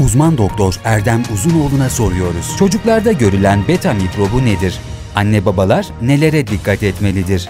Uzman doktor Erdem Uzunoğlu'na soruyoruz. Çocuklarda görülen beta mikrobu nedir? Anne babalar nelere dikkat etmelidir?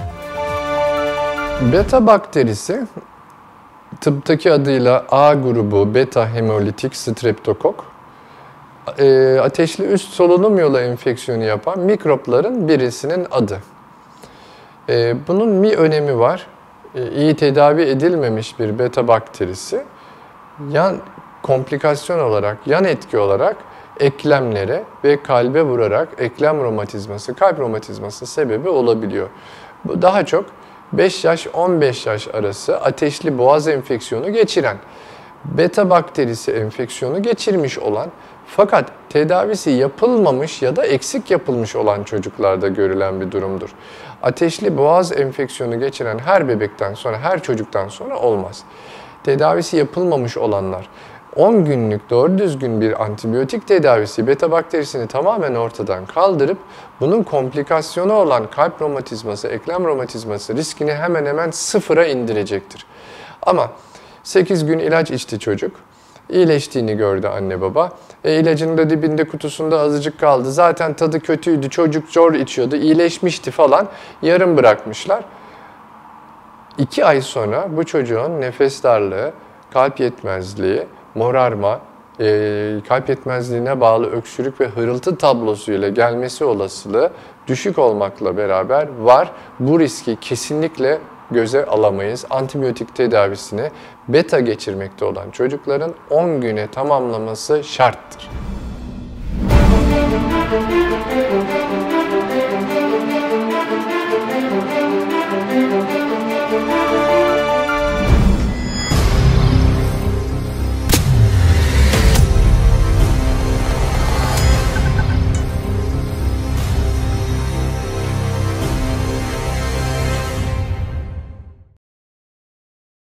Beta bakterisi, tıptaki adıyla A grubu beta hemolitik streptokok, ateşli üst solunum yolu enfeksiyonu yapan mikropların birisinin adı. Bunun bir önemi var. İyi tedavi edilmemiş bir beta bakterisi yan komplikasyon olarak, yan etki olarak eklemlere ve kalbe vurarak eklem romatizması, kalp romatizması sebebi olabiliyor. Bu daha çok 5 yaş 15 yaş arası ateşli boğaz enfeksiyonu geçiren, beta bakterisi enfeksiyonu geçirmiş olan fakat tedavisi yapılmamış ya da eksik yapılmış olan çocuklarda görülen bir durumdur. Ateşli boğaz enfeksiyonu geçiren her bebekten sonra, her çocuktan sonra olmaz. Tedavisi yapılmamış olanlar, 10 günlük doğru düzgün bir antibiyotik tedavisi beta bakterisini tamamen ortadan kaldırıp bunun komplikasyonu olan kalp romatizması, eklem romatizması riskini hemen hemen sıfıra indirecektir. Ama 8 gün ilaç içti çocuk. İyileştiğini gördü anne baba. İlacın da dibinde kutusunda azıcık kaldı. Zaten tadı kötüydü. Çocuk zor içiyordu. İyileşmişti falan. Yarım bırakmışlar. 2 ay sonra bu çocuğun nefes darlığı, kalp yetmezliği, morarma, kalp yetmezliğine bağlı öksürük ve hırıltı tablosuyla gelmesi olasılığı düşük olmakla beraber var. Bu riski kesinlikle göze alamayız. Antibiyotik tedavisini beta geçirmekte olan çocukların 10 güne tamamlaması şarttır.